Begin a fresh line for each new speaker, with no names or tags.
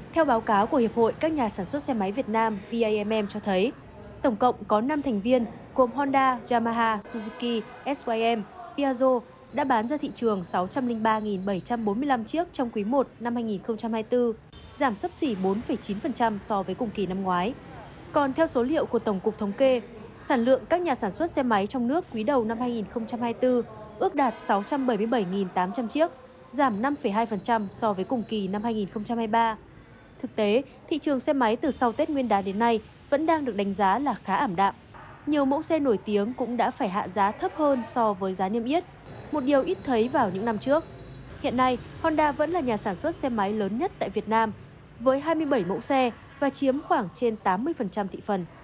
Theo báo cáo của Hiệp hội các nhà sản xuất xe máy Việt Nam VAMM cho thấy, tổng cộng có 5 thành viên gồm Honda, Yamaha, Suzuki, SYM, Piaggio đã bán ra thị trường 603.745 chiếc trong quý 1 năm 2024, giảm xấp xỉ 4,9% so với cùng kỳ năm ngoái. Còn theo số liệu của Tổng cục Thống kê, sản lượng các nhà sản xuất xe máy trong nước quý đầu năm 2024 ước đạt 677.800 chiếc, giảm 5,2% so với cùng kỳ năm 2023. Thực tế, thị trường xe máy từ sau Tết Nguyên đán đến nay vẫn đang được đánh giá là khá ảm đạm. Nhiều mẫu xe nổi tiếng cũng đã phải hạ giá thấp hơn so với giá niêm yết, một điều ít thấy vào những năm trước. Hiện nay, Honda vẫn là nhà sản xuất xe máy lớn nhất tại Việt Nam, với 27 mẫu xe và chiếm khoảng trên 80% thị phần.